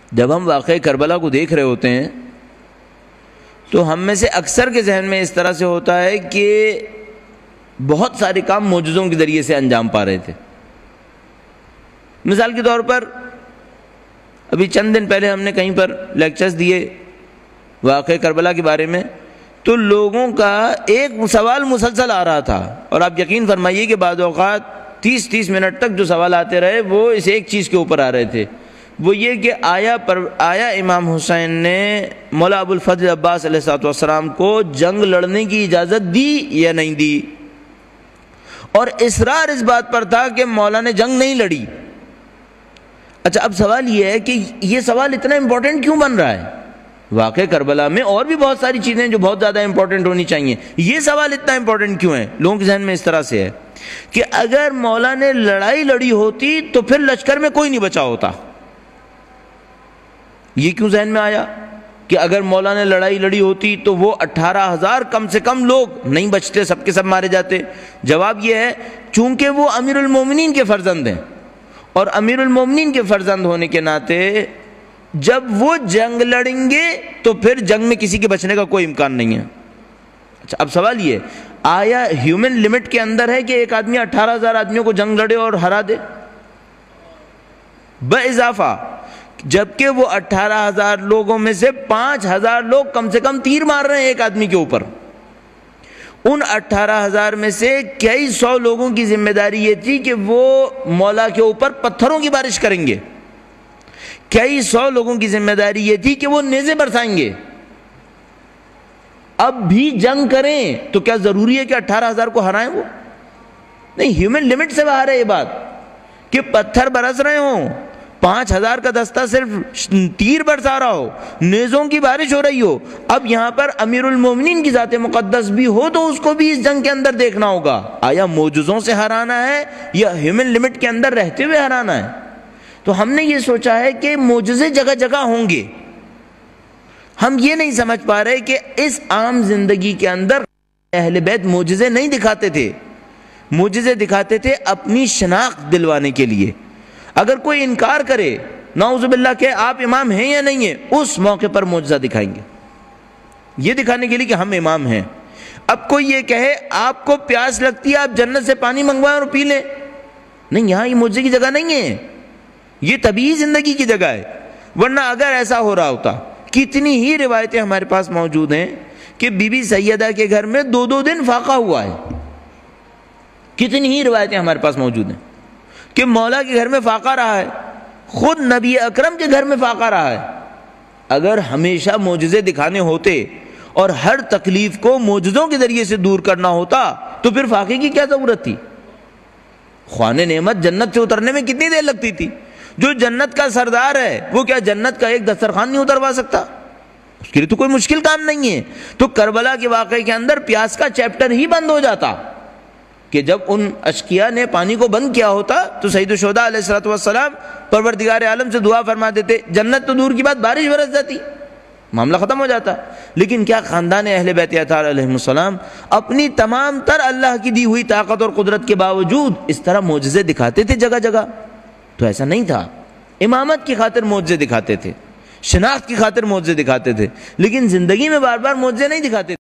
جب ہم واقعہ کربلا کو دیکھ رہے ہوتے ہیں تو ہم میں سے اکثر کے ذہن میں اس طرح سے ہوتا ہے کہ بہت سارے کام معجزوں کے ذریعے سے انجام پا رہے تھے۔ مثال کے طور پر ابھی چند دن پہلے ہم نے کہیں پر لیکچرز دیے واقعہ کربلا کے بارے میں، تو لوگوں کا ایک سوال مسلسل آ رہا تھا، اور آپ یقین فرمائیے کہ بعض اوقات 30 منٹ تک جو سوال آتے رہے وہ اس ایک چیز کے اوپر آ رہے تھے، وہ یہ کہ آیا امام حسین نے مولا ابو الفضل عباس علیہ السلام کو جنگ لڑنے کی اجازت دی یا نہیں دی، اور اصرار اس بات پر تھا کہ مولا نے جنگ نہیں لڑی۔ اچھا، اب سوال یہ ہے کہ یہ سوال اتنا امپورٹنٹ کیوں بن رہا ہے؟ واقعہ کربلا میں اور بھی بہت ساری چیزیں جو بہت زیادہ امپورٹنٹ ہونی چاہیے، یہ سوال اتنا امپورٹنٹ کیوں ہے؟ لوگوں کے ذہن میں اس طرح سے ہے کہ اگر مولا نے لڑائی لڑی ہوتی تو پھر لشکر میں کوئی نہیں بچا ہوتا۔ یہ کیوں ذہن میں آیا کہ اگر مولا نے لڑائی لڑی ہوتی تو وہ 18,000 کم سے کم لوگ نہیں بچتے، سب کے سب مارے جاتے؟ جواب یہ ہے چونکہ وہ امیر المومنین کے فرزند ہیں، اور امیر المومنین کے فرزند ہونے کے ناطے جب وہ جنگ لڑیں گے تو پھر جنگ میں کسی کے بچنے کا کوئی امکان نہیں ہے۔ اچھا، اب سوال یہ آیا ہیومن لمٹ کے اندر ہے کہ ایک آدمی 18,000 آدمیوں کو جنگ لڑے اور ہرا دے؟ باضافہ جبکہ وہ 18,000 لوگوں میں سے 5,000 لوگ کم سے کم تیر مار رہے ہیں ایک آدمی کے اوپر، ان 18,000 میں سے کئی سو لوگوں کی ذمہ داری یہ تھی کہ وہ مولا کے اوپر پتھروں کی بارش کریں گے، کئی سو لوگوں کی ذمہ داری یہ تھی کہ وہ نیزے برسائیں گے۔ اب بھی جنگ کریں تو کیا ضروری ہے کہ 18,000 کو ہرائیں؟ وہ نہیں، ہیومن لمٹ سے باہر ہے یہ بات کہ پتھر برس رہے ہوں، 5,000 کا دستہ صرف تیر برسا رہا ہو، نیزوں کی بارش ہو رہی ہو۔ اب یہاں پر امیر المومنین کی ذات مقدس بھی ہو تو اس کو بھی اس جنگ کے اندر دیکھنا ہوگا، آیا معجزوں سے ہرانا ہے یا ہیومن لمٹ کے اندر رہتے ہوئے ہرانا ہے؟ تو ہم نے یہ سوچا ہے کہ معجزے جگہ جگہ ہوں گے، ہم یہ نہیں سمجھ پا رہے کہ اس عام زندگی کے اندر اہل بیت معجزے نہیں دکھاتے تھے، معجزے دکھاتے تھے اپنی شناخت دلوانے کے لیے۔ اگر کوئی انکار کرے نعوذ باللہ کہ آپ امام ہیں یا نہیں ہیں، اس موقع پر معجزہ دکھائیں گے، یہ دکھانے کے لیے کہ ہم امام ہیں۔ اب کوئی یہ کہے آپ کو پیاس لگتی ہے آپ جنت سے پانی منگوائیں اور پی لیں، نہیں، یہاں یہ معجزے کی جگہ نہیں ہے، یہ طبیعی زندگی کی جگہ ہے۔ ورنہ اگر ایسا ہو رہا ہوتا، کتنی ہی روایتیں ہمارے پاس موجود ہیں کہ بی بی سیدہ کے گھر میں 2 دن فاقہ ہوا ہے، کتنی ہی روایتیں ہمارے پاس موجود ہیں کہ مولا کے گھر میں فاقہ رہا ہے، خود نبی اکرم کے گھر میں فاقہ رہا ہے۔ اگر ہمیشہ معجزے دکھانے ہوتے اور ہر تکلیف کو معجزوں کے ذریعے سے دور کرنا ہوتا تو پھر فاقے کی کیا ضرورت تھی؟ خوان نعمت جنت سے اترنے میں کتنی دیر لگتی تھی؟ جو جنت کا سردار ہے وہ کیا جنت کا ایک دسترخوان نہیں اتروا سکتا؟ اس کے لیے تو کوئی مشکل کام نہیں ہے۔ تو کربلا کے واقعے کے اندر پیاس کا چیپٹر ہی بند ہو جاتا کہ جب ان اشقیاء نے پانی کو بند کیا ہوتا تو سید الشہداء علیہ السلام پروردگار عالم سے دعا فرما دیتے، جنت تو دور کی بات بارش برس جاتی، معاملہ ختم ہو جاتا۔ لیکن کیا خاندان اہل بیت اطہار علیہ السلام اپنی تمام تر اللہ کی دی ہوئی طاقت اور قدرت کے باوجود اس طرح معجزے دکھاتے تھے جگہ جگہ؟ تو ایسا نہیں تھا، امامت کی خاطر معجزے دکھاتے تھے، شناخت کی خاطر معجزے دکھاتے تھے، لیکن زندگی میں بار بار معجزے نہیں دکھاتے تھے۔